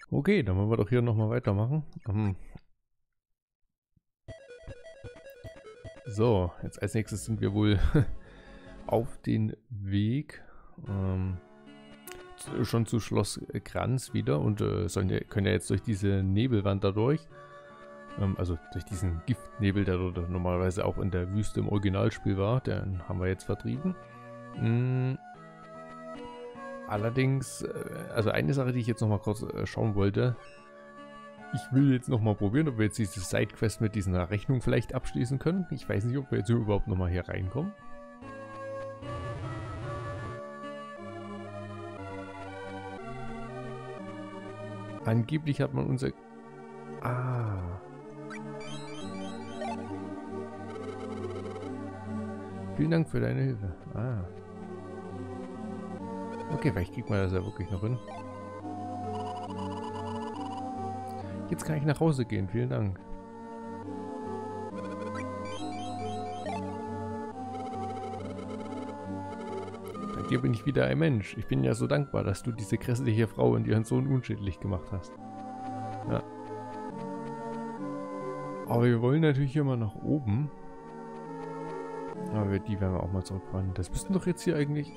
Okay, dann wollen wir doch hier nochmal weitermachen. So, jetzt als nächstes sind wir wohl auf den Weg schon zu Schloss Kranz wieder und können ja jetzt durch diese Nebelwand da durch. Also durch diesen Giftnebel, der dort normalerweise auch in der Wüste im Originalspiel war. Den haben wir jetzt vertrieben. Allerdings, also eine Sache, die ich jetzt nochmal kurz schauen wollte. Ich will jetzt nochmal probieren, ob wir jetzt diese Sidequest mit dieser Rechnung vielleicht abschließen können. Ich weiß nicht, ob wir jetzt hier überhaupt nochmal hier reinkommen. Angeblich hat man unser... Ah. Vielen Dank für deine Hilfe. Ah. Okay, vielleicht kriegt man das ja wirklich noch hin. Jetzt kann ich nach Hause gehen. Vielen Dank. Bei dir bin ich wieder ein Mensch. Ich bin ja so dankbar, dass du diese grässliche Frau und ihren Sohn unschädlich gemacht hast. Ja. Aber wir wollen natürlich immer nach oben. Aber die werden wir auch mal zurückfahren. Das müssten doch jetzt hier eigentlich...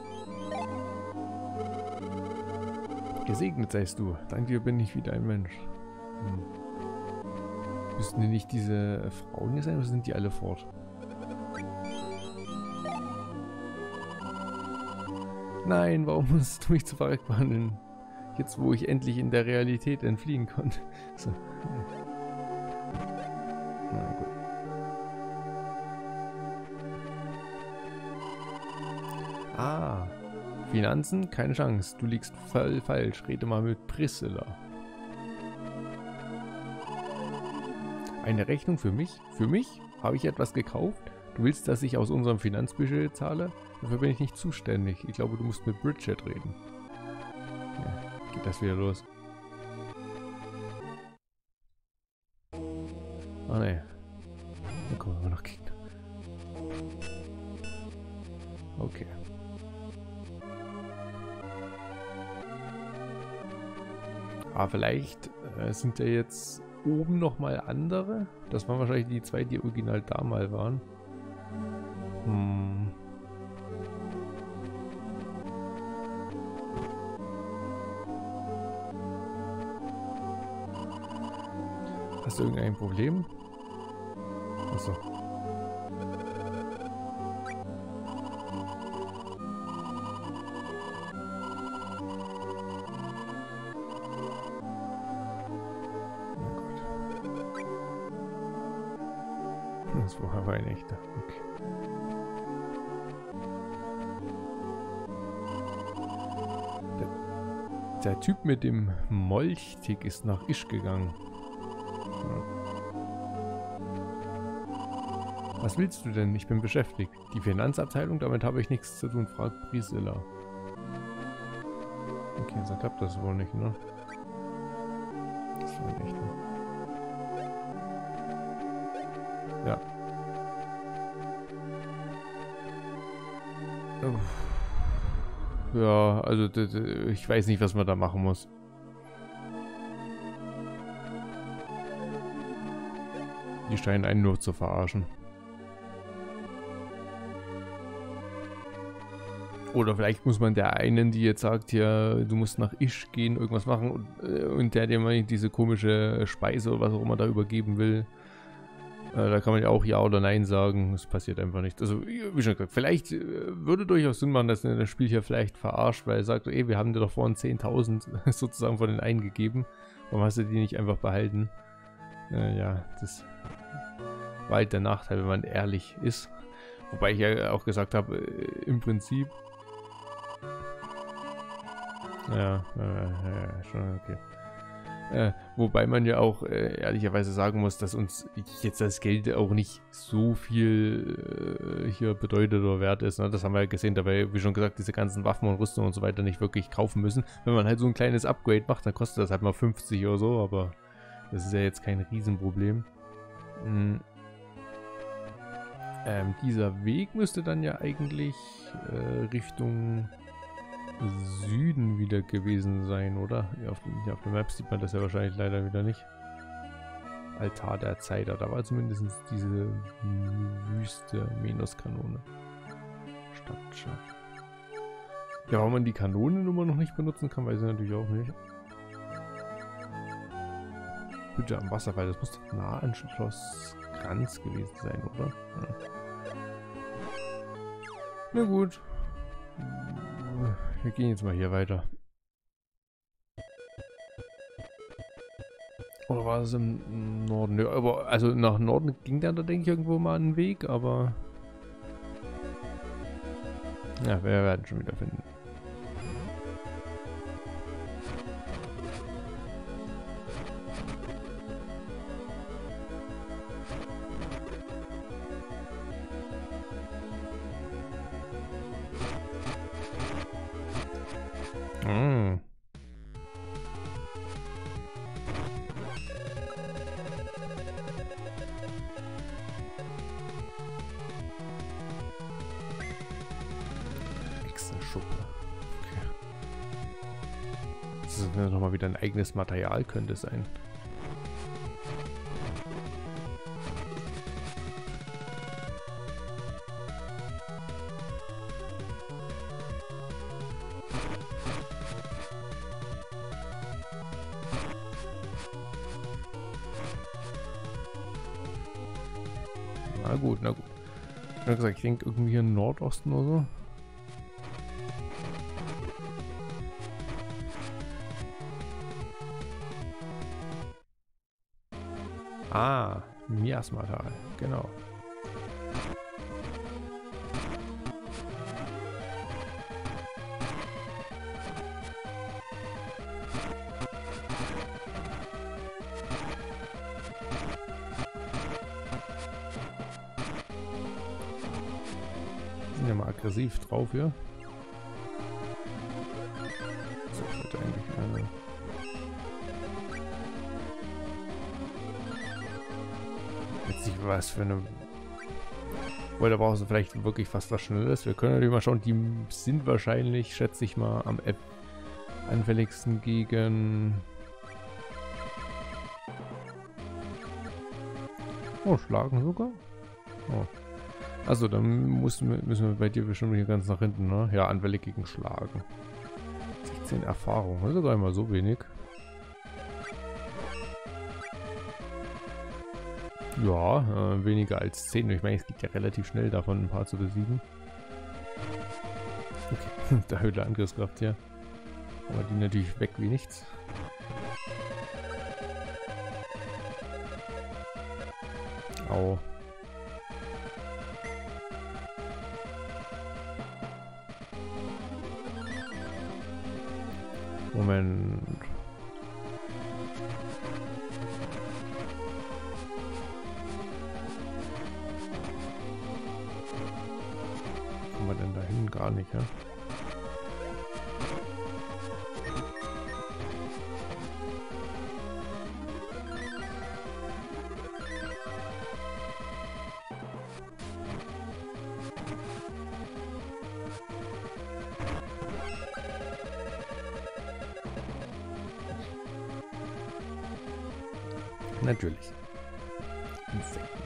Gesegnet seist du. Dank dir bin ich wieder ein Mensch. Müssten die nicht diese Frauen hier sein, oder sind die alle fort? Nein, warum musst du mich zu verreckt behandeln? Jetzt, wo ich endlich in der Realität entfliehen konnte. So. Na gut. Ah. Finanzen? Keine Chance. Du liegst voll falsch. Rede mal mit Priscilla. Eine Rechnung für mich? Für mich? Habe ich etwas gekauft? Du willst, dass ich aus unserem Finanzbudget zahle? Dafür bin ich nicht zuständig. Ich glaube, du musst mit Bridget reden. Ja, geht das wieder los? Ah ne. Dann kommen wir noch Gegner. Okay. Aber vielleicht sind ja jetzt oben nochmal andere. Das waren wahrscheinlich die zwei, die original da mal waren. Hast du irgendein Problem? Achso. Das war aber ein echter. Okay. Der Typ mit dem Molchtick ist nach Isch gegangen. Ja. Was willst du denn? Ich bin beschäftigt. Die Finanzabteilung, damit habe ich nichts zu tun. Fragt Priscilla. Okay, so klappt das wohl nicht, ne? Das war ein echter. Ja. Ja, also ich weiß nicht, was man da machen muss. Die scheinen einen nur zu verarschen. Oder vielleicht muss man der einen, die jetzt sagt, ja, du musst nach Isch gehen, irgendwas machen und der mal diese komische Speise oder was auch immer da übergeben will. Da kann man ja auch Ja oder Nein sagen. Das passiert einfach nicht. Also, wie schon gesagt, vielleicht würde durchaus Sinn machen, dass das Spiel hier vielleicht verarscht, weil er sagt, ey, wir haben dir doch vorhin 10.000 sozusagen von den einen gegeben. Warum hast du die nicht einfach behalten? Ja, das war halt der Nachteil, wenn man ehrlich ist. Wobei ich ja auch gesagt habe, im Prinzip. Ja, schon okay. Wobei man ja auch ehrlicherweise sagen muss, dass uns jetzt das Geld auch nicht so viel hier bedeutet oder wert ist. Ne? Das haben wir ja gesehen, dabei, wie schon gesagt, diese ganzen Waffen und Rüstungen und so weiter nicht wirklich kaufen müssen. Wenn man halt so ein kleines Upgrade macht, dann kostet das halt mal 50 oder so, aber das ist ja jetzt kein Riesenproblem. Dieser Weg müsste dann ja eigentlich Richtung Süden wieder gewesen sein, oder? Hier auf der Map sieht man das ja wahrscheinlich leider wieder nicht. Altar der Zeit, da war zumindest diese Wüste Menos-Kanone. Stadtschaft. Ja, warum man die Kanonennummer noch nicht benutzen kann, weiß ich natürlich auch nicht. Hütte am Wasserfall, das muss doch nah an Schloss Kranz gewesen sein, oder? Ja. Na gut. Wir gehen jetzt mal hier weiter. Oder war es im Norden? Ja, aber also nach Norden ging da denke ich irgendwo mal ein Weg, aber ja, wir werden schon wieder finden. Schuppe. Okay. Das ist nochmal wieder ein eigenes Material, könnte es sein. Na gut, na gut. Ich habe gesagt, ich denke irgendwie im Nordosten oder so. Ah, Miasmatal, genau. Sind ja mal aggressiv drauf hier. So, sollte eigentlich eine. Jetzt nicht was für eine. Weil da brauchst du vielleicht wirklich fast was Schnelles. Wir können natürlich mal schauen, die sind wahrscheinlich, schätze ich mal, am anfälligsten gegen. Oh, schlagen sogar? Oh. Also dann müssen wir bei dir bestimmt hier ganz nach hinten, ne? Ja, anfällig gegen Schlagen. 16 Erfahrung, das ist sogar immer so wenig. Ja, weniger als 10. Ich meine, es geht ja relativ schnell davon, ein paar zu besiegen. Okay, der Höhle Angriffskraft hier. Aber die natürlich weg wie nichts. Au. Moment. Kommen wir denn dahin? Gar nicht, ja? Natürlich. Insekten.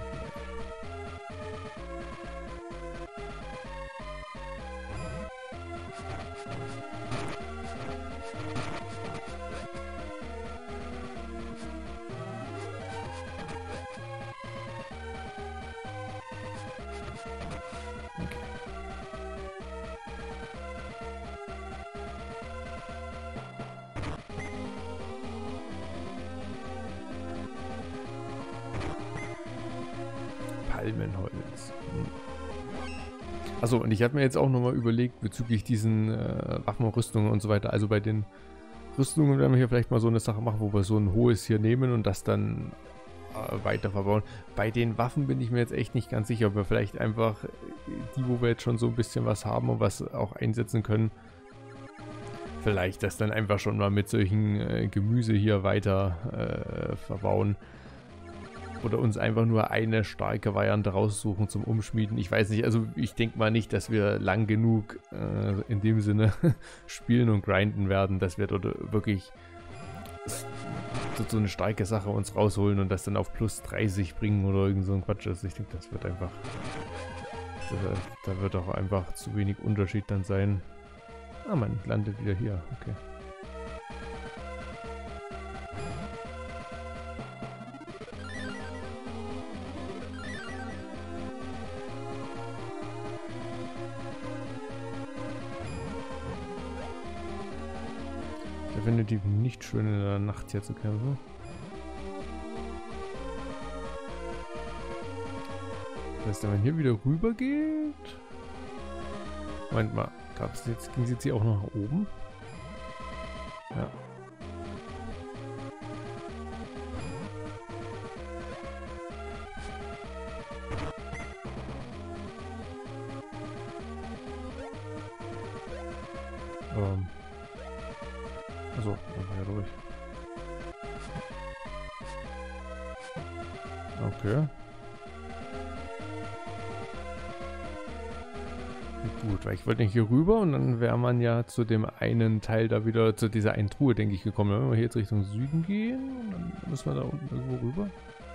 Okay. Palmenholz. Achso, und ich habe mir jetzt auch nochmal überlegt bezüglich diesen Waffenrüstungen und so weiter. Also bei den Rüstungen werden wir hier vielleicht mal so eine Sache machen, wo wir so ein hohes hier nehmen und das dann weiter verbauen. Bei den Waffen bin ich mir jetzt echt nicht ganz sicher, ob wir vielleicht einfach die, wo wir jetzt schon so ein bisschen was haben und was auch einsetzen können, vielleicht das dann einfach schon mal mit solchen Gemüse hier weiter verbauen. Oder uns einfach nur eine starke Variante raussuchen zum Umschmieden. Ich weiß nicht, also ich denke mal nicht, dass wir lang genug in dem Sinne spielen und grinden werden, dass wir dort wirklich so eine starke Sache uns rausholen und das dann auf plus 30 bringen oder irgend so ein Quatsch. Also ich denke, das wird einfach... Da wird auch einfach zu wenig Unterschied dann sein. Ah, man landet wieder hier. Okay. Definitiv nicht schön in der Nacht hier zu kämpfen. Das heißt, wenn man hier wieder rüber geht... Moment mal, ging es jetzt hier auch noch nach oben? Ja. Achso, dann war ja durch. Okay. Gut, weil ich wollte nicht hier rüber und dann wäre man ja zu dem einen Teil da wieder, zu dieser einen Truhe, denke ich, gekommen. Wenn wir hier jetzt Richtung Süden gehen, dann müssen wir da unten irgendwo rüber.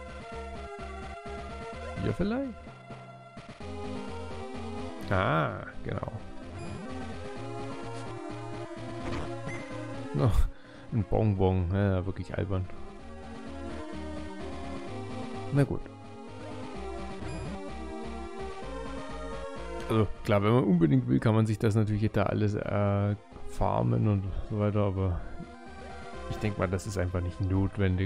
Hier vielleicht? Ah, genau. Noch ein Bonbon, ja, wirklich albern. Na gut. Also klar, wenn man unbedingt will, kann man sich das natürlich da alles farmen und so weiter, aber ich denke mal, das ist einfach nicht notwendig.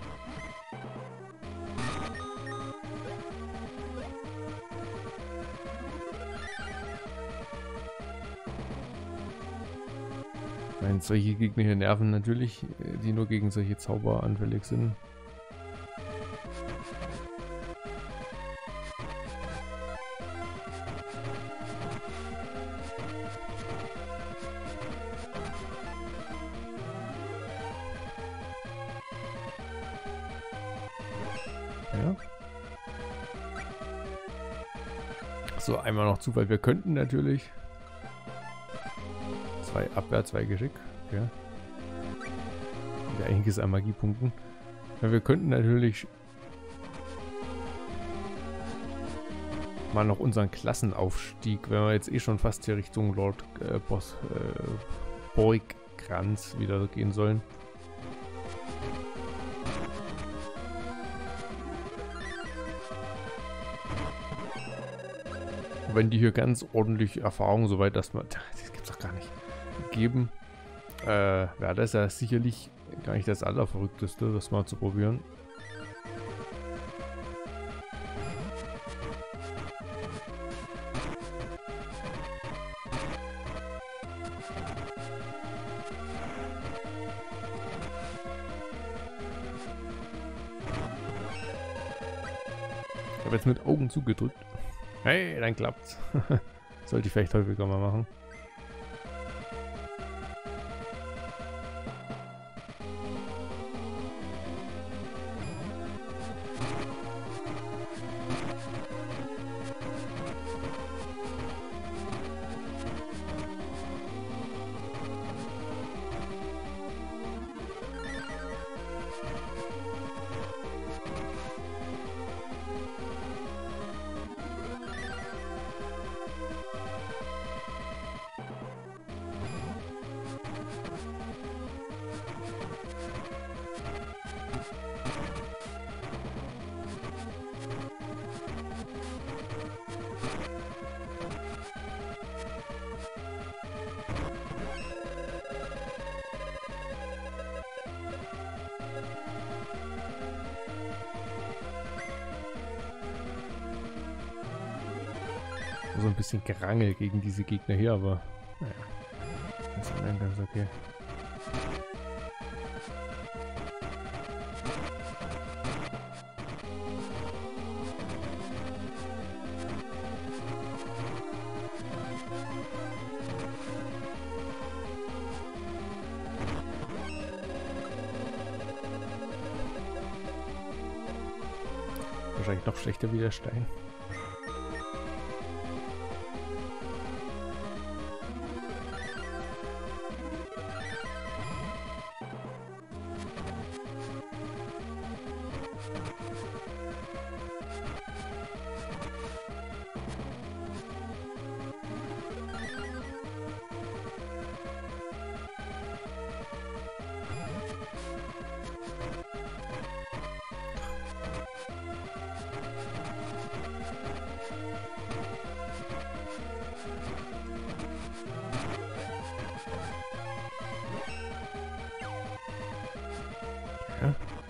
Ich meine, solche Gegner hier nerven natürlich, die nur gegen solche Zauber anfällig sind. Ja. So, einmal noch Zufall. Wir könnten natürlich 2 Abwehr, 2 Geschick. Okay. Ja, einiges an Magiepunkten. Ja, wir könnten natürlich mal noch unseren Klassenaufstieg, wenn wir jetzt eh schon fast hier Richtung Lord Boss Borgkranz wieder gehen sollen. Wenn die hier ganz ordentlich Erfahrung, soweit das gibt's doch gar nicht, geben, wäre das ja sicherlich gar nicht das Allerverrückteste, das mal zu probieren. Ich habe jetzt mit Augen zugedrückt. Hey, dann klappt's. Sollte ich vielleicht häufiger mal machen. So ein bisschen Gerangel gegen diese Gegner hier, aber naja, das ist dann ganz okay. wahrscheinlich noch schlechter wie der Stein. Ja.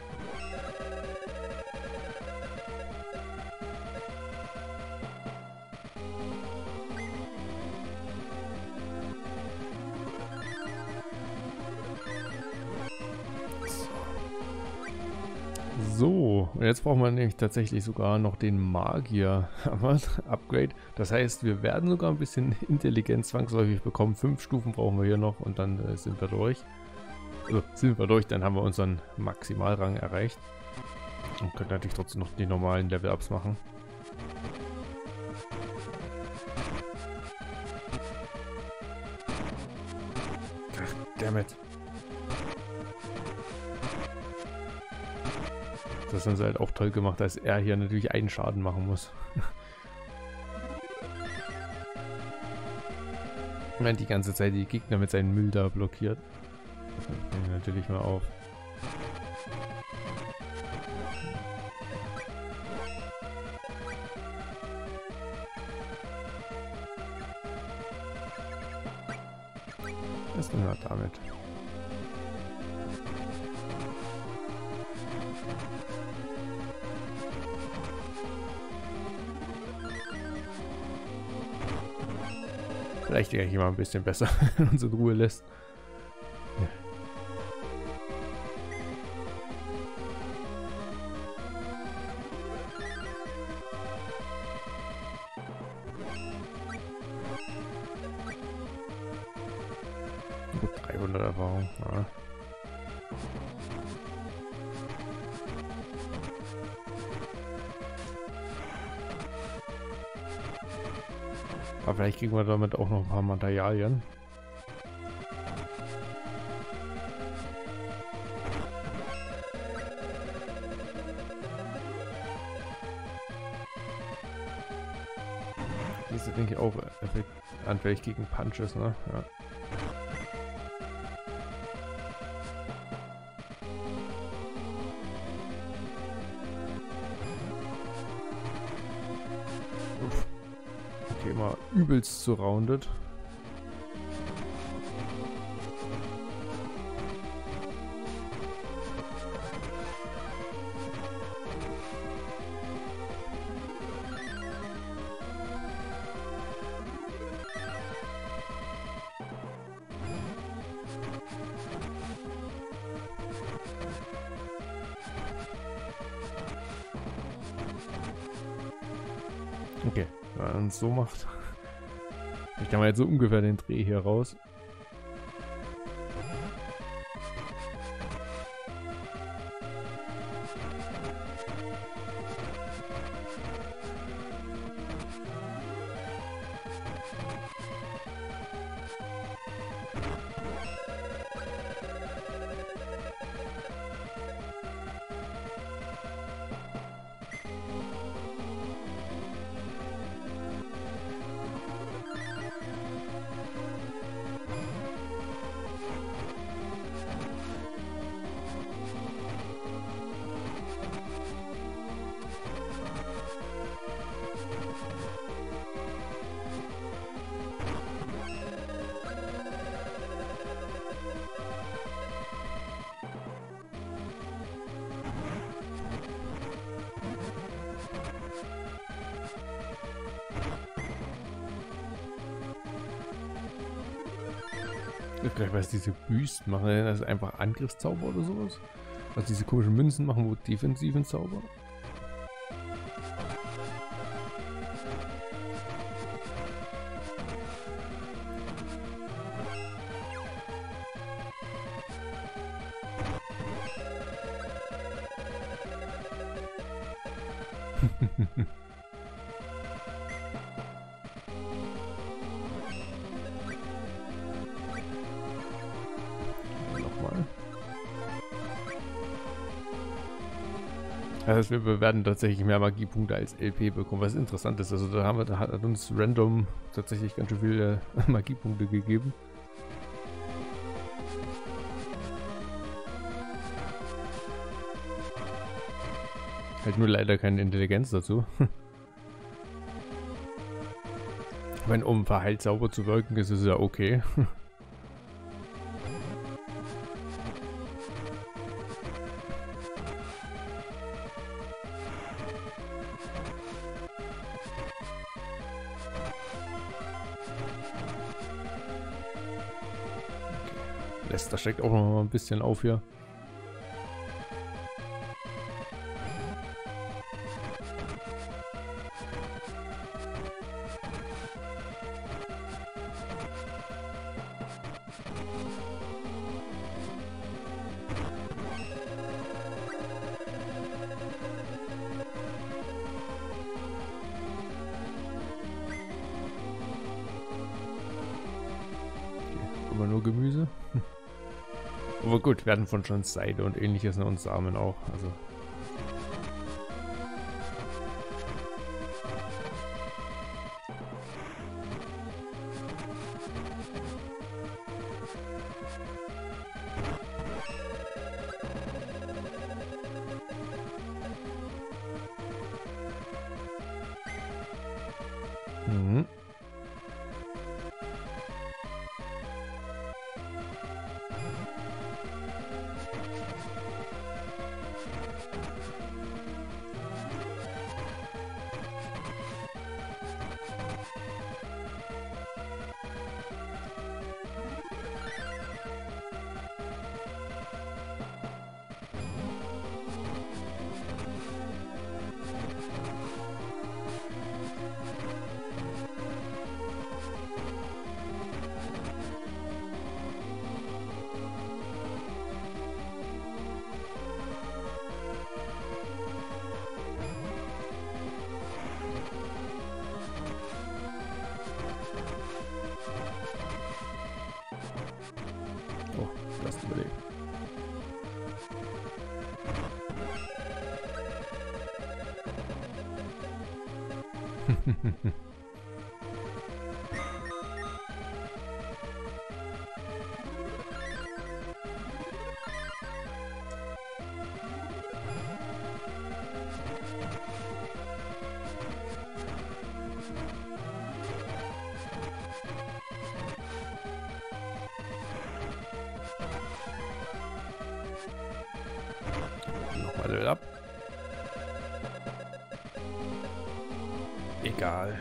So, und jetzt brauchen wir nämlich tatsächlich sogar noch den Magier-Upgrade. Das heißt, wir werden sogar ein bisschen Intelligenz zwangsläufig bekommen. 5 Stufen brauchen wir hier noch und dann sind wir durch. Also sind wir durch, dann haben wir unseren Maximalrang erreicht. Und können natürlich trotzdem noch die normalen Level-Ups machen. Ach, dammit. Das haben sie halt auch toll gemacht, dass er hier natürlich einen Schaden machen muss. Und dann die ganze Zeit die Gegner mit seinem Müll da blockiert. Das nimmt natürlich mal auf. Was ist denn da damit? Vielleicht ja hier mal ein bisschen besser, wenn uns in Ruhe lässt. Ja. Gut, 300 Erfahrung. Ja. Aber vielleicht kriegen wir damit auch noch ein paar Materialien. Diese denke ich auch anfällig gegen Punches, ne? Ja. Okay, immer übelst surrounded. Okay, wenn man es so macht. Ich kann mal jetzt so ungefähr den Dreh hier raus. Gleich was diese Büsten machen, das ist einfach Angriffszauber oder sowas. Also diese komischen Münzen machen wohl defensiven Zauber. Nochmal. Das heißt, wir werden tatsächlich mehr Magiepunkte als LP bekommen, was interessant ist. Also da hat uns random tatsächlich ganz schön viele Magiepunkte gegeben. Halt nur leider keine Intelligenz dazu. Ich meine, um verheilt sauber zu wirken, ist es ja okay. Da steckt auch noch mal ein bisschen auf hier. Okay, immer nur Gemüse. Aber gut, werden von schon Seide und ähnliches und Samen auch. Also. Mhm. Oh, das überleben. Nochmal Level up. Egal.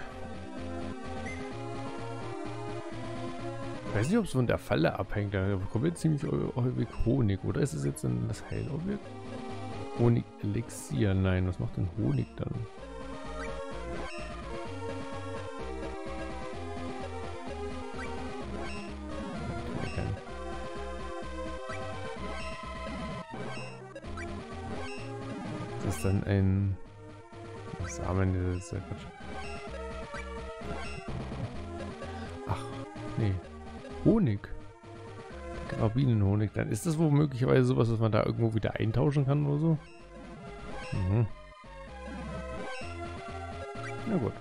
Ich weiß nicht, ob es von der Falle abhängt. Da bekommen wir ziemlich häufig Honig. Oder ist es jetzt ein das Heilobjekt? Honig-Elixier. Nein, was macht denn Honig dann? Das ist dann ein Samen, das ist ja Quatsch. Ach, nee. Honig. Karabinenhonig. Dann ist das wohl möglicherweise sowas, was man da irgendwo wieder eintauschen kann oder so? Mhm. Na gut.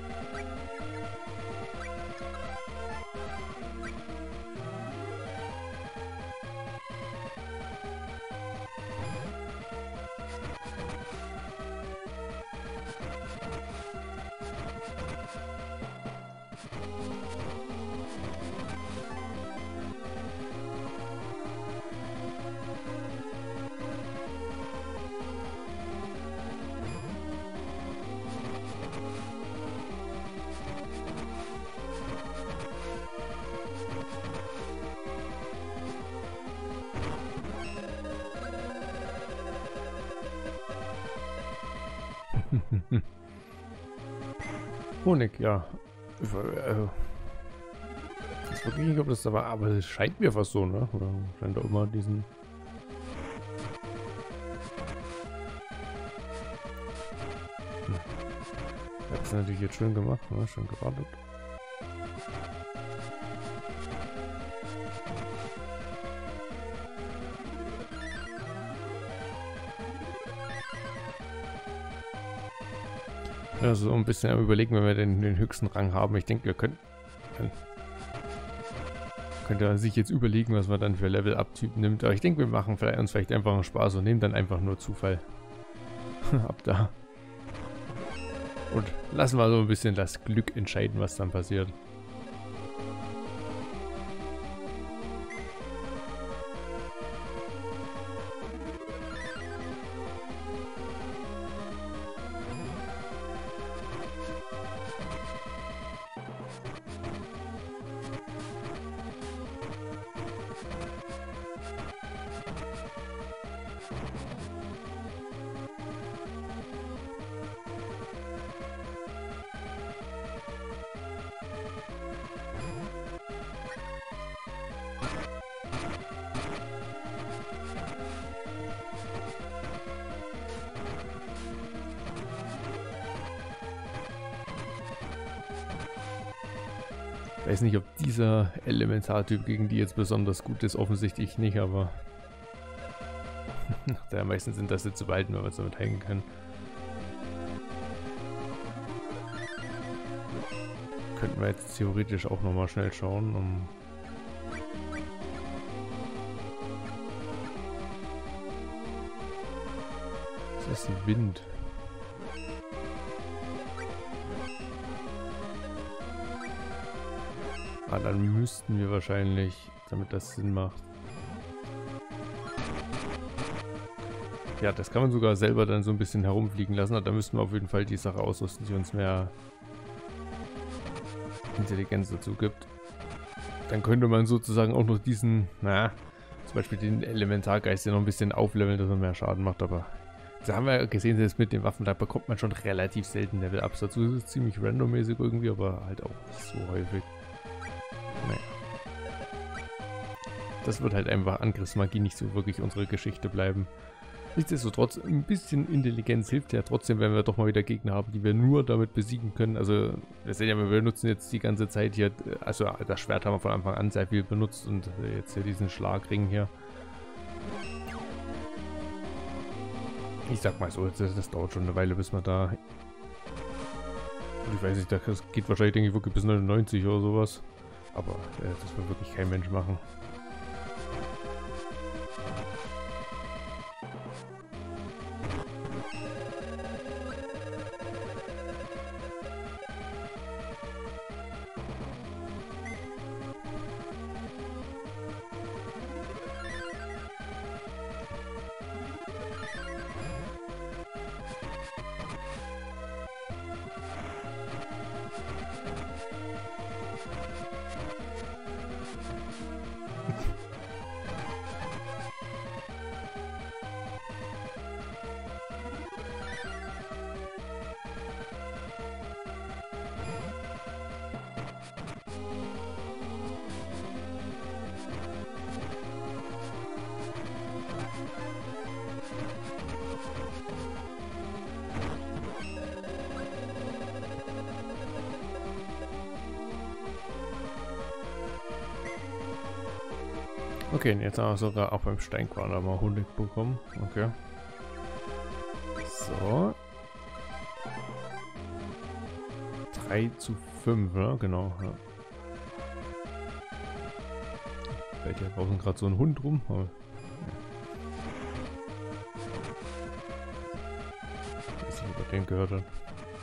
Honig, ja. Ich weiß wirklich nicht, ob das da war, aber es scheint mir fast so, ne? Oder scheint auch immer diesen... ist natürlich jetzt schön gemacht, ne? Schön gewartet. Also so ein bisschen am Überlegen, wenn wir den höchsten Rang haben. Ich denke, wir könnte er sich jetzt überlegen, was man dann für Level-Up-Typ nimmt. Aber ich denke, wir machen uns vielleicht einfach einen Spaß und nehmen dann einfach nur Zufall. Ab da. Und lassen wir so ein bisschen das Glück entscheiden, was dann passiert. Ich weiß nicht, ob dieser Elementartyp gegen die jetzt besonders gut ist, offensichtlich nicht, aber der meisten sind das jetzt zu behalten, weil wir es damit hängen können. Könnten wir jetzt theoretisch auch nochmal schnell schauen, das ist Wind. Ah, dann müssten wir wahrscheinlich, damit das Sinn macht. Ja, das kann man sogar selber dann so ein bisschen herumfliegen lassen. Und da müssten wir auf jeden Fall die Sache ausrüsten, die uns mehr Intelligenz dazu gibt. Dann könnte man sozusagen auch noch diesen, naja, zum Beispiel den Elementargeist ja noch ein bisschen aufleveln, dass er mehr Schaden macht. Aber da haben wir gesehen, selbst mit den Waffen, da bekommt man schon relativ selten Level-Ups dazu. Das ist ziemlich randommäßig irgendwie, aber halt auch nicht so häufig. Naja. Das wird halt einfach Angriffsmagie nicht so wirklich unsere Geschichte bleiben. Nichtsdestotrotz, ein bisschen Intelligenz hilft ja trotzdem, wenn wir doch mal wieder Gegner haben, die wir nur damit besiegen können. Also, wir sehen ja, wir benutzen jetzt die ganze Zeit hier, also das Schwert haben wir von Anfang an sehr viel benutzt und jetzt hier diesen Schlagring hier. Ich sag mal so, das dauert schon eine Weile, bis man da... Ich weiß nicht, das geht wahrscheinlich, denke ich, wirklich bis 99 oder sowas. Aber das will wirklich kein Mensch machen. Okay, jetzt haben wir sogar auch beim Steinquader mal Honig bekommen. Okay. So. 3:5, ne? Genau. Ja. Fällt hier draußen gerade so ein Hund rum. Aber, ja. Ich weiß nicht, ob er den gehört hat.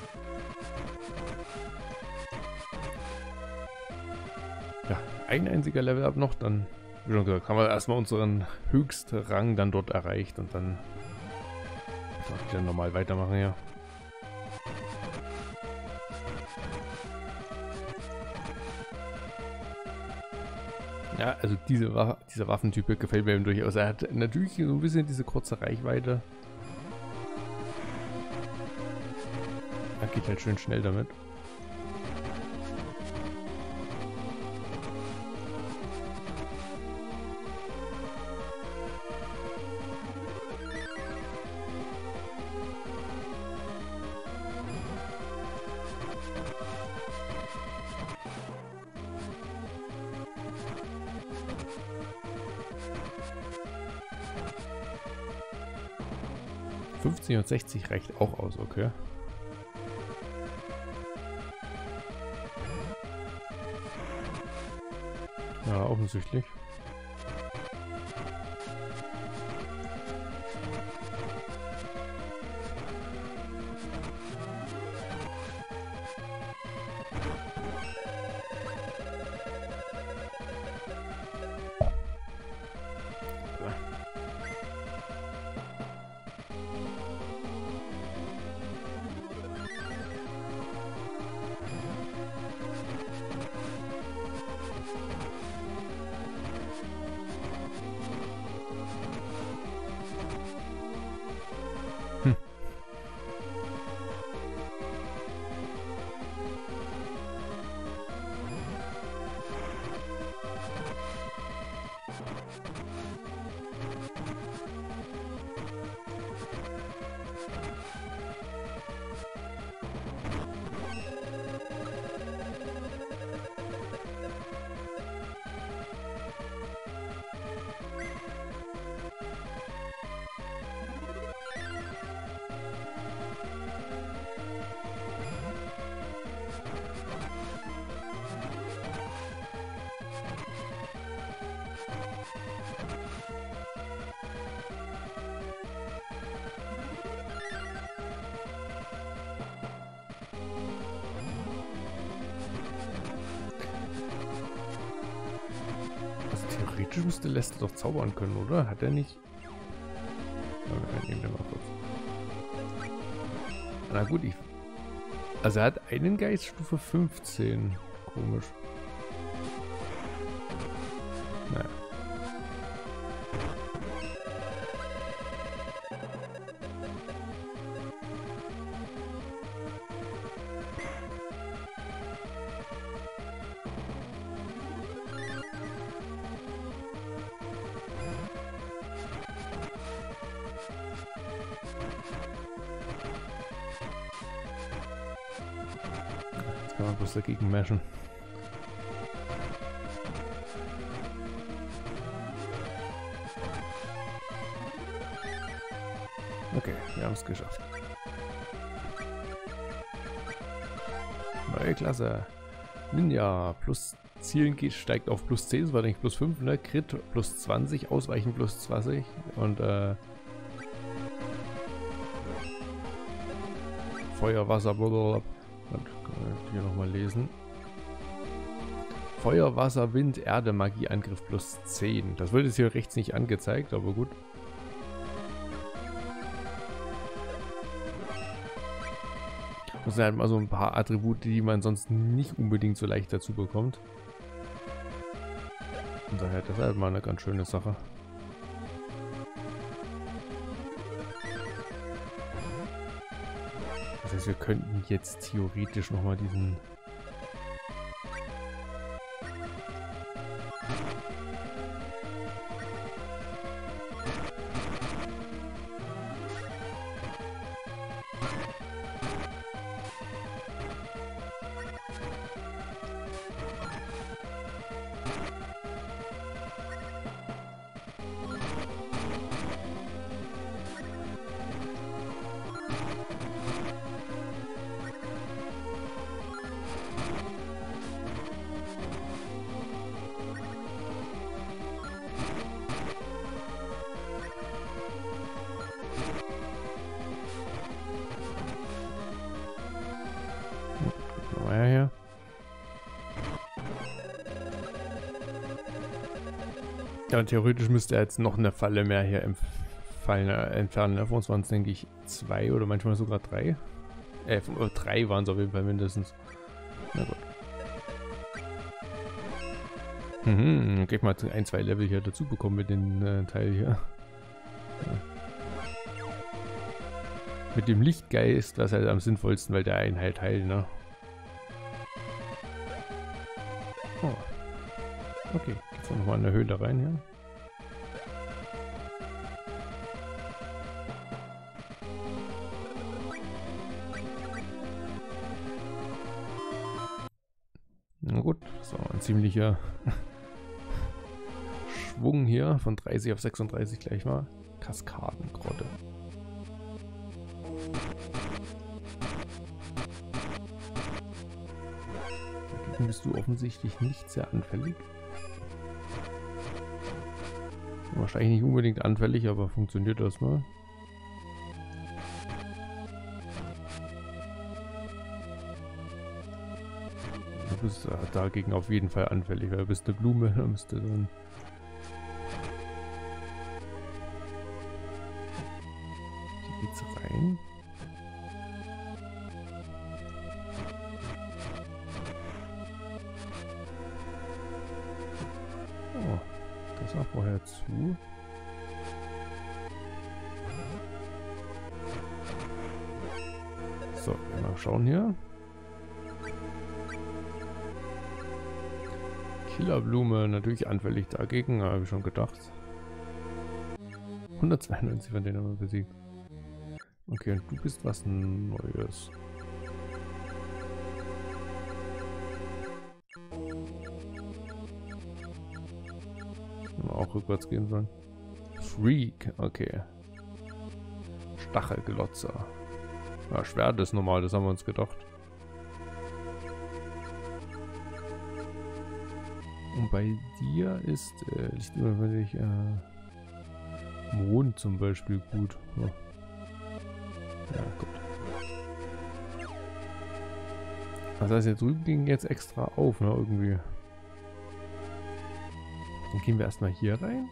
Ja, ein einziger Level-Up noch, dann, wie schon gesagt, haben wir erstmal unseren Höchstrang dann dort erreicht und dann wieder normal weitermachen, ja. Ja, also dieser Waffentyp gefällt mir eben durchaus. Er hat natürlich so ein bisschen diese kurze Reichweite. Er geht halt schön schnell damit. 50 und 60 reicht auch aus, okay. Ja, offensichtlich. Theoretisch müsste Lester doch zaubern können, oder? Hat er nicht? Ja, nehmen wir mal kurz. Na gut, also er hat einen Geist Stufe 15. Komisch. Naja. Kann man bloß dagegen mashen. Okay, wir haben es geschafft. Neue Klasse. Ninja. Plus Zielen geht, steigt auf plus 10, das war denke ich plus 5, ne? Crit plus 20, Ausweichen plus 20 und Feuer, Wasser, blablabla. Kann man hier nochmal lesen. Feuer, Wasser, Wind, Erde, Magie, Angriff plus 10. Das wird jetzt hier rechts nicht angezeigt, aber gut. Das sind halt mal so ein paar Attribute, die man sonst nicht unbedingt so leicht dazu bekommt. Und daher, das ist halt mal eine ganz schöne Sache. Das heißt, wir könnten jetzt theoretisch nochmal diesen... Hier. Ja, theoretisch müsste er jetzt noch eine Falle mehr hier entfernen. Ne? Von uns waren es, denke ich, 2 oder manchmal sogar 3. 3 waren es auf jeden Fall mindestens. Na gut. Gleich mal 1, 2 Level hier dazu bekommen mit dem Teil hier. Ja. Mit dem Lichtgeist, das ist halt am sinnvollsten, weil der einen halt heilt, ne? Oh. Okay, geht's nochmal in der Höhle rein hier. Na gut, so ein ziemlicher Schwung hier von 30 auf 36 gleich mal. Kaskadengrotte. Dagegen bist du offensichtlich nicht sehr anfällig. Wahrscheinlich nicht unbedingt anfällig, aber funktioniert das mal. Du bist dagegen auf jeden Fall anfällig, weil du bist eine Blume, da müsste dann... Hier geht's rein. Oh, das war vorher zu. So, mal schauen hier. Killerblume, natürlich anfällig dagegen, habe ich schon gedacht. 192 von denen haben wir besiegt. Okay, und du bist was Neues. Hätten wir auch rückwärts gehen sollen. Freak, okay. Stachelglotzer. Ja, Schwert ist normal, das haben wir uns gedacht. Und bei dir ist lichtüberfällig Mond zum Beispiel gut. Oh. Ja, gut. Das heißt, hier drüben ging jetzt extra auf, ne, irgendwie. Dann gehen wir erstmal hier rein.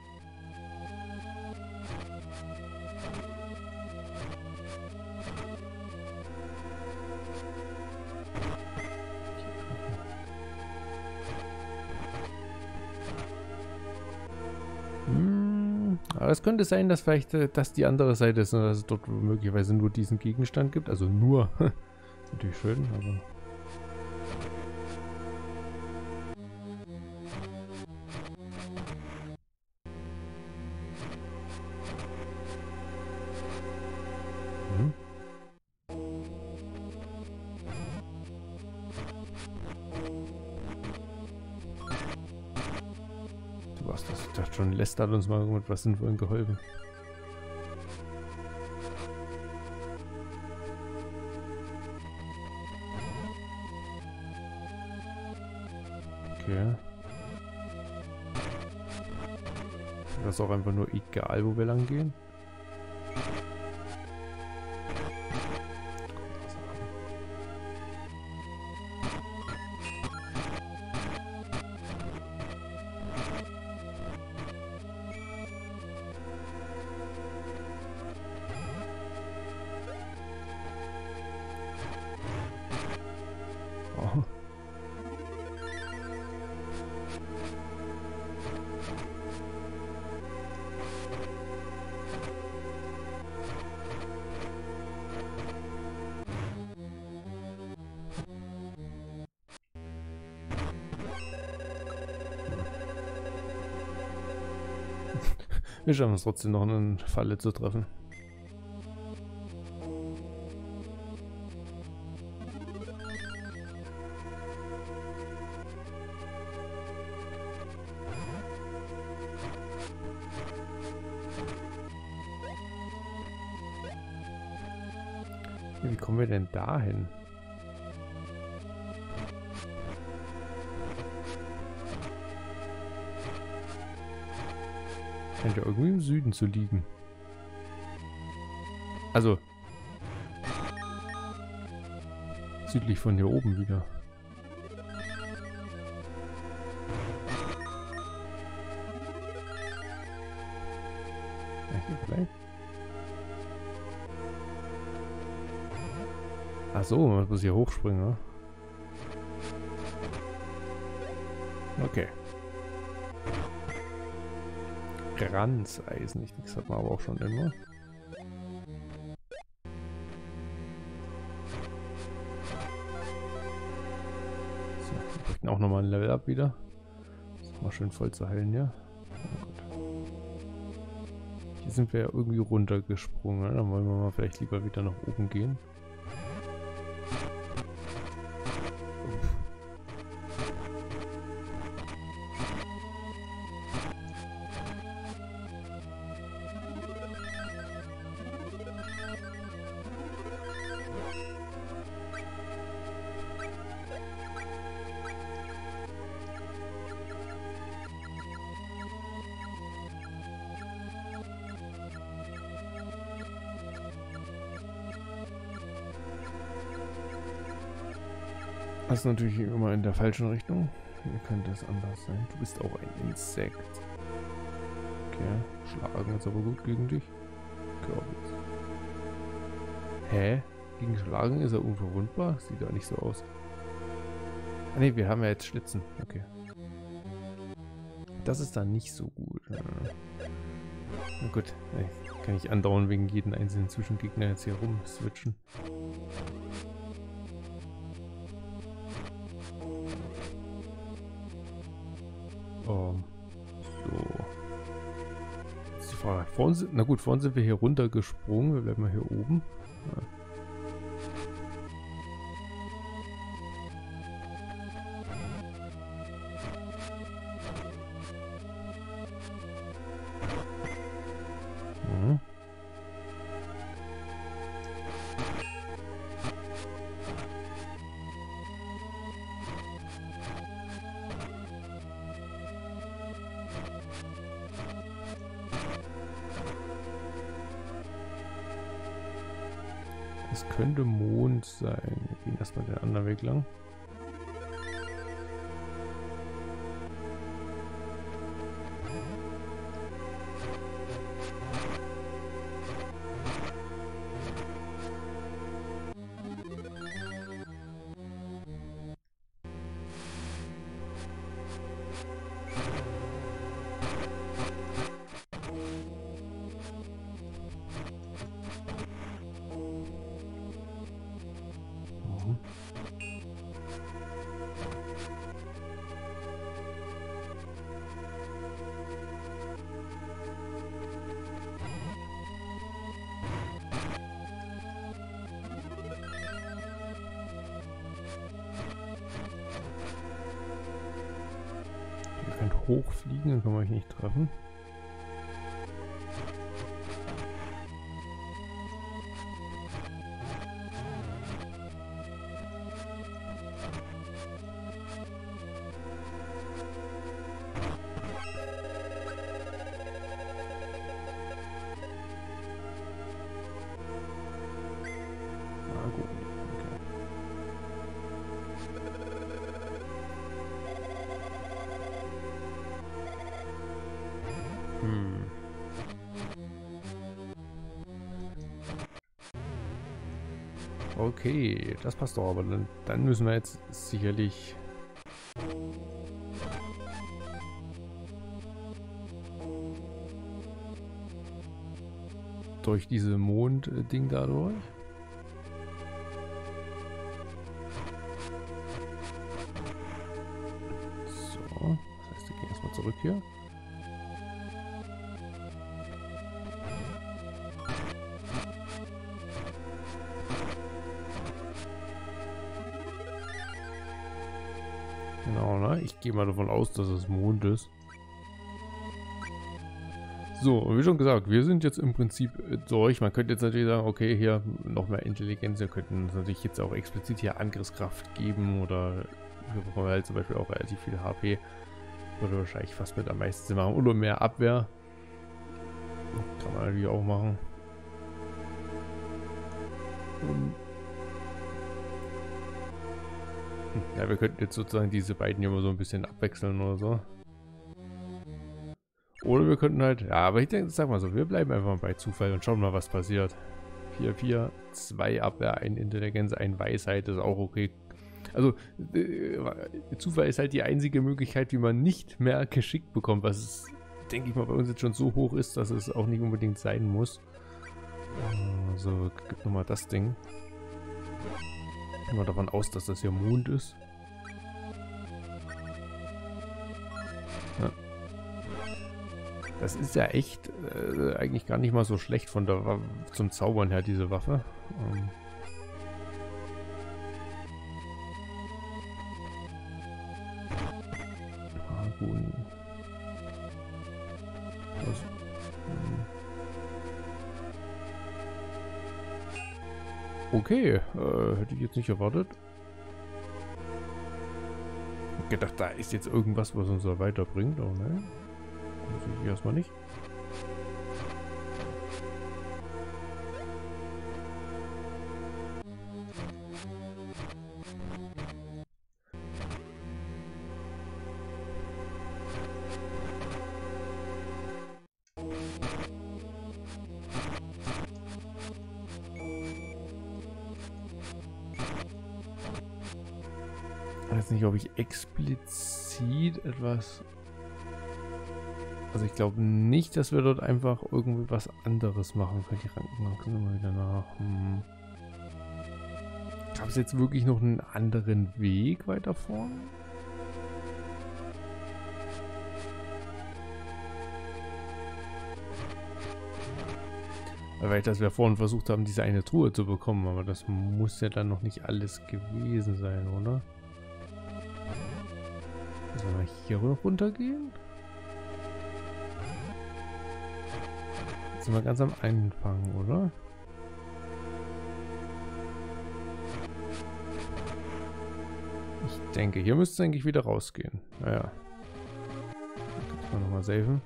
Aber es könnte sein, dass vielleicht das die andere Seite ist, dass es dort möglicherweise nur diesen Gegenstand gibt. Also nur. Natürlich schön, aber... Hm. Du warst das. Ich dachte schon, Lester hat uns mal mit was Sinnvollem geholfen. Okay. Das ist auch einfach nur egal, wo wir lang gehen. Oh. Wir schaffen es trotzdem noch, eine Falle zu treffen. Wie kommen wir denn dahin? Scheint ja irgendwie im Süden zu liegen. Also südlich von hier oben wieder. Ja, hier vielleicht. Ach so, man muss hier hochspringen, ne? Okay. Granzeisen, das hat man aber auch schon immer. So, wir bräuchten auch nochmal ein Level Up wieder. Das mal schön voll zu heilen, ja. Hier sind wir ja irgendwie runtergesprungen, ne? Dann wollen wir mal vielleicht lieber wieder nach oben gehen. passt natürlich immer in der falschen Richtung. Hier könnte es anders sein. Du bist auch ein Insekt. Okay, schlagen ist aber gut gegen dich. Kürbis. Hä? Gegen Schlagen ist er unverwundbar? Sieht doch nicht so aus. Ah ne, wir haben ja jetzt Schlitzen. Okay. Das ist dann nicht so gut. Na gut, kann ich andauern wegen jeden einzelnen Zwischengegner jetzt hier rumswitchen. So. Jetzt die Frage. Na gut, vorhin sind wir hier runtergesprungen. Wir bleiben mal hier oben. Ja. Es könnte Mond sein. Wir gehen erstmal den anderen Weg lang. Hochfliegen, dann kann man euch nicht treffen. Okay, das passt doch, aber dann müssen wir jetzt sicherlich durch diese Mond-Ding da durch. So, das heißt, wir gehen erstmal zurück hier. Genau, ne? Ich gehe mal davon aus, dass es Mond ist. So, und wie schon gesagt, wir sind jetzt im Prinzip durch. Man könnte jetzt natürlich sagen, okay, hier noch mehr Intelligenz. Wir könnten uns natürlich jetzt auch explizit hier Angriffskraft geben oder hier bekommen wir halt zum Beispiel auch relativ viel HP. Würde wahrscheinlich fast mit am meisten Sinn machen. Oder mehr Abwehr. Kann man natürlich auch machen. Ja, wir könnten jetzt sozusagen diese beiden hier mal so ein bisschen abwechseln oder so. Oder wir könnten halt, ja, aber ich denke, sag mal so, wir bleiben einfach mal bei Zufall und schauen mal, was passiert. 4, 4, 2 Abwehr, 1 Intelligenz, 1 Weisheit, ist auch okay. Also, Zufall ist halt die einzige Möglichkeit, wie man nicht mehr geschickt bekommt, was, denke ich mal, bei uns jetzt schon so hoch ist, dass es auch nicht unbedingt sein muss. Also, gib nochmal das Ding. Gehen wir davon aus, dass das hier Mond ist. Ja. Das ist ja echt eigentlich gar nicht mal so schlecht von der zum Zaubern her, diese Waffe. Gut. Okay, hätte ich jetzt nicht erwartet. Ich hab gedacht, da ist jetzt irgendwas, was uns da weiterbringt, aber ne. Natürlich erstmal nicht. weiß jetzt nicht, ob ich explizit etwas... Also ich glaube nicht, dass wir dort einfach irgendwie was anderes machen können. Die Ranken können wir wieder nach. Gab es jetzt wirklich noch einen anderen Weg weiter vorne? Weil dass wir vorhin versucht haben, diese eine Truhe zu bekommen, aber das muss ja dann noch nicht alles gewesen sein, oder? Sollen wir hier noch runtergehen? Jetzt sind wir ganz am Anfang, oder? Ich denke, hier müsste es eigentlich wieder rausgehen. Naja. Jetzt mal nochmal saven.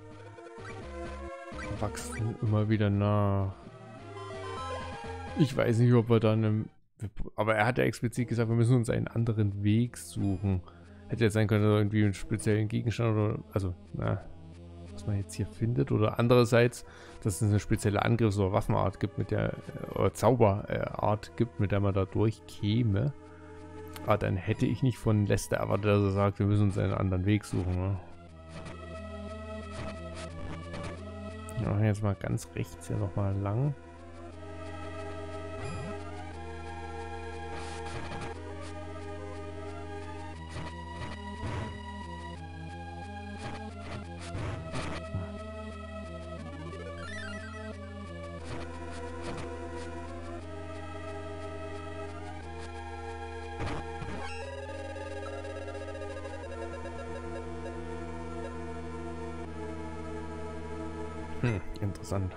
Wachsen immer wieder nach. Ich weiß nicht, ob wir dann aber er hat ja explizit gesagt, wir müssen uns einen anderen Weg suchen. Hätte jetzt sein können, irgendwie einen speziellen Gegenstand oder, also, na, was man jetzt hier findet. Oder andererseits, dass es eine spezielle Angriffs- oder Waffenart gibt, mit der, oder Zauberart gibt, mit der man da durchkäme. Aber dann hätte ich nicht von Lester erwartet, dass er sagt, wir müssen uns einen anderen Weg suchen. Ne? Wir machen jetzt mal ganz rechts hier nochmal lang. Interessant.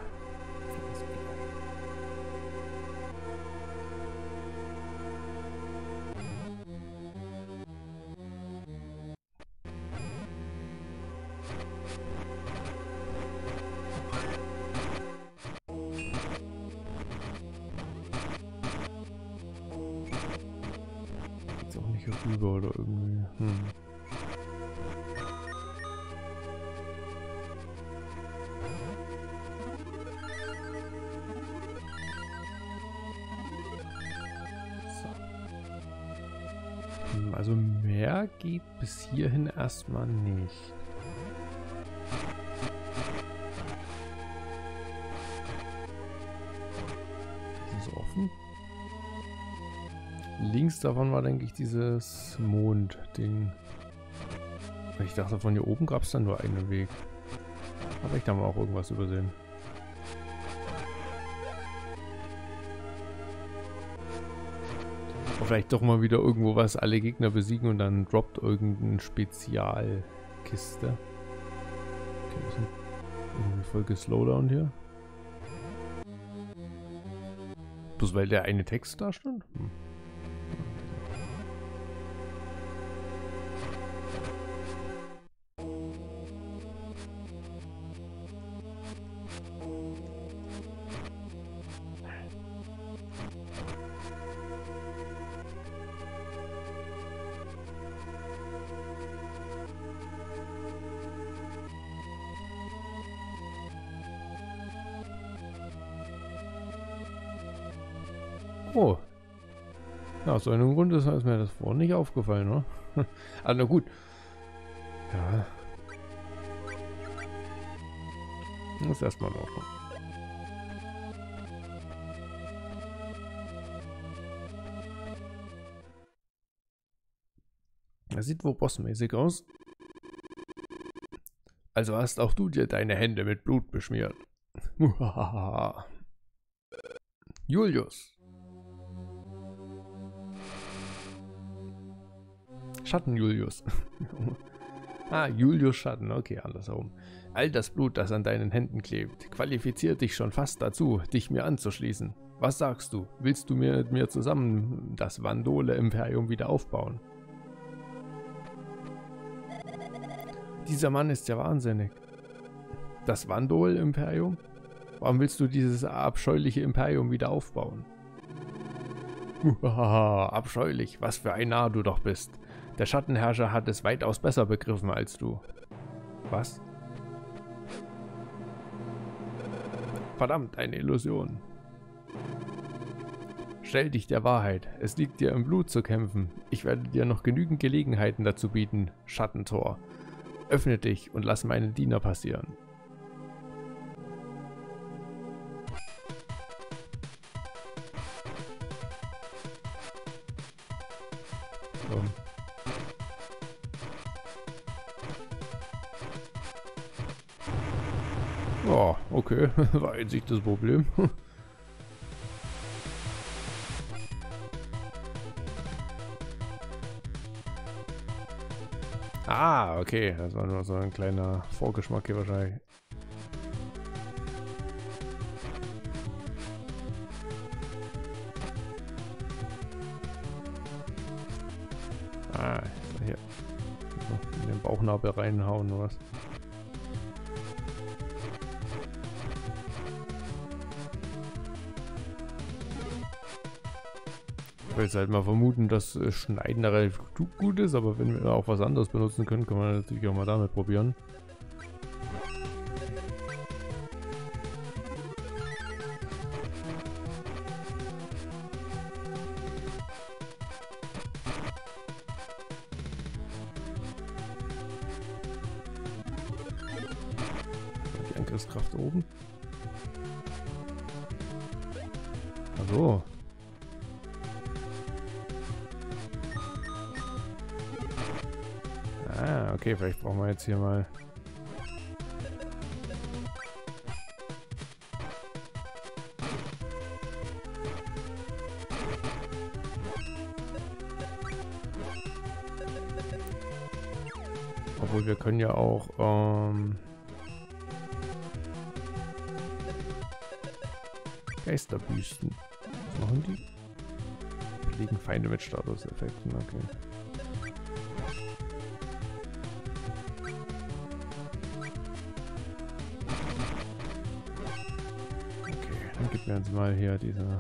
Geht's auch nicht rüber oder irgendwie. Also mehr geht bis hierhin erstmal nicht. Das ist offen. Links davon war, denke ich, dieses Mond-Ding. Ich dachte, von hier oben gab es dann nur einen Weg. Aber vielleicht haben wir auch irgendwas übersehen. Vielleicht doch mal wieder irgendwo was, alle Gegner besiegen und dann droppt irgendeine Spezialkiste. Okay, wir sind irgendwie voll geslowdown hier. Bloß weil der eine Text da stand? Oh. Ja, aus einem Grund ist mir das vorhin nicht aufgefallen, ne? Aber na gut. Ja. Das ist erstmal in Ordnung. Das sieht wohl bossmäßig aus. Also hast auch du dir deine Hände mit Blut beschmiert. Julius. Schatten Julius. Julius Schatten, okay, andersherum. All das Blut, das an deinen Händen klebt, qualifiziert dich schon fast dazu, dich mir anzuschließen. Was sagst du? Willst du mit mir zusammen das Vandole-Imperium wieder aufbauen? Dieser Mann ist ja wahnsinnig. Das Vandole-Imperium? Warum willst du dieses abscheuliche Imperium wieder aufbauen? Abscheulich, was für ein Narr du doch bist. Der Schattenherrscher hat es weitaus besser begriffen als du. Was? Verdammt, eine Illusion. Stell dich der Wahrheit. Es liegt dir im Blut zu kämpfen. Ich werde dir noch genügend Gelegenheiten dazu bieten, Schattentor. Öffne dich und lass meine Diener passieren. So. Oh, okay. War jetzt nicht das Problem. Ah, okay. Das war nur so ein kleiner Vorgeschmack hier wahrscheinlich. Ah, hier. So, in den Bauchnabel reinhauen oder was? Ich will jetzt halt mal vermuten, dass Schneiden da relativ gut ist, aber wenn wir auch was anderes benutzen können, kann man natürlich auch mal damit probieren. Die Angriffskraft oben. Also. Ah, okay, vielleicht brauchen wir jetzt hier mal... Obwohl, wir können ja auch... Geisterbüsten. Was machen die? Belegen Feinde mit Statuseffekten, okay. Dann gib mir jetzt mal hier diese...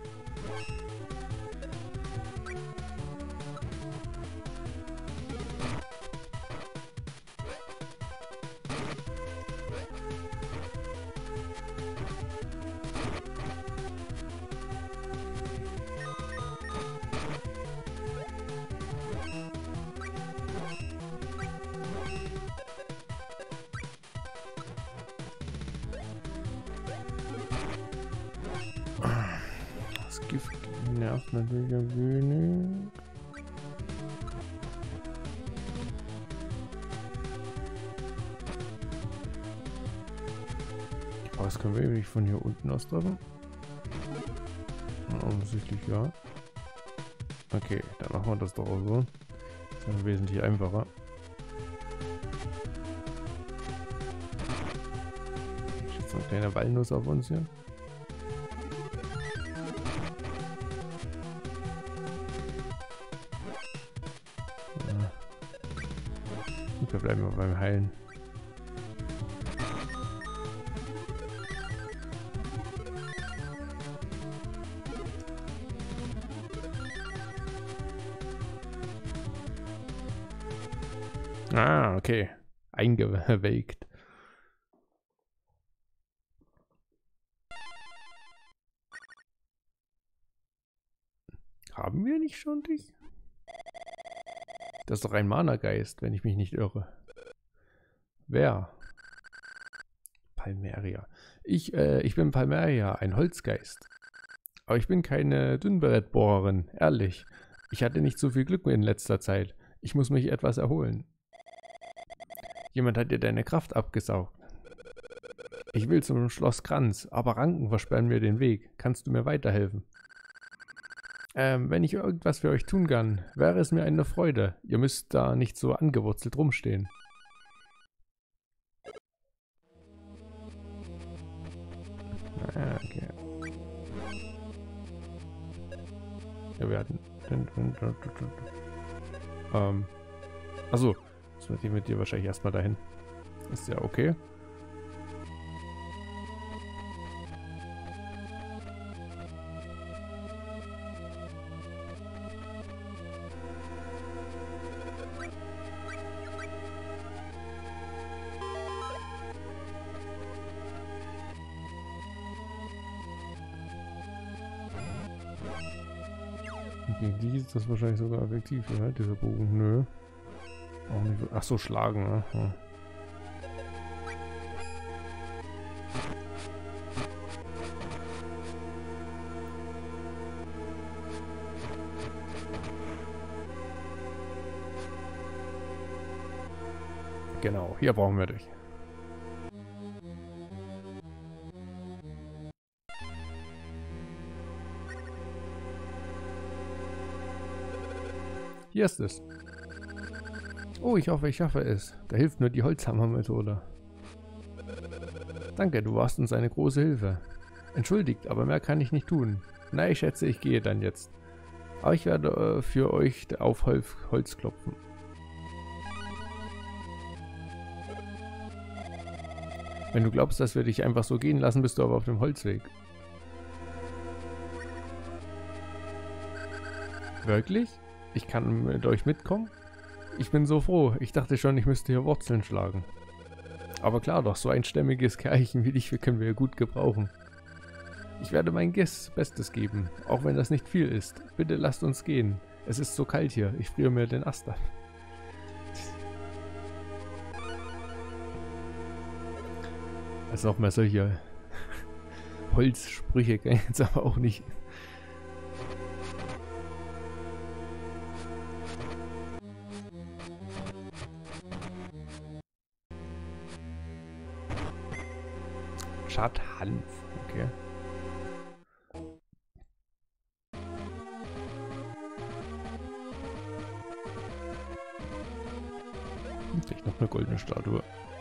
Das Gift nervt natürlich ein wenig. Aber das können wir eben nicht von hier unten aus treffen. Offensichtlich ja. Okay, dann machen wir das doch auch so. Das ist ja wesentlich einfacher. Jetzt so ein kleiner Walnuss auf uns hier. Wir bleiben mal beim Heilen. Ah, okay. Eingewelkt. Haben wir nicht schon dich? Das ist doch ein Mana-Geist, wenn ich mich nicht irre. Wer? Palmeria. Ich bin Palmeria, ein Holzgeist. Aber ich bin keine Dünnberettbohrerin, ehrlich. Ich hatte nicht so viel Glück in letzter Zeit. Ich muss mich etwas erholen. Jemand hat dir deine Kraft abgesaugt. Ich will zum Schloss Kranz, aber Ranken versperren mir den Weg. Kannst du mir weiterhelfen? Wenn ich irgendwas für euch tun kann, wäre es mir eine Freude. Ihr müsst da nicht so angewurzelt rumstehen. Ah, okay. Ja, wir hatten... achso, das wird mit dir wahrscheinlich erstmal dahin. Ist ja okay. Gegen die ist das wahrscheinlich sogar effektiv, oder? Dieser Bogen. Nö. Auch nicht. Ach so, schlagen, ne? Ja. Genau, hier brauchen wir dich. Hier ist es. Oh, ich hoffe, ich schaffe es. Da hilft nur die Holzhammer-Methode. Danke, du warst uns eine große Hilfe. Entschuldigt, aber mehr kann ich nicht tun. Na, ich schätze, ich gehe dann jetzt. Aber ich werde für euch auf Holz klopfen. Wenn du glaubst, dass wir dich einfach so gehen lassen, bist du aber auf dem Holzweg. Wirklich? Ich kann mit euch mitkommen? Ich bin so froh. Ich dachte schon, ich müsste hier Wurzeln schlagen. Aber klar doch, so ein stämmiges Kerlchen wie dich können wir gut gebrauchen. Ich werde mein Bestes geben, auch wenn das nicht viel ist. Bitte lasst uns gehen. Es ist so kalt hier. Ich friere mir den Ast ab. Also auch mal solche Holzsprüche kann ich jetzt aber auch nicht. Schadhanf, okay. Und vielleicht noch eine goldene Statue.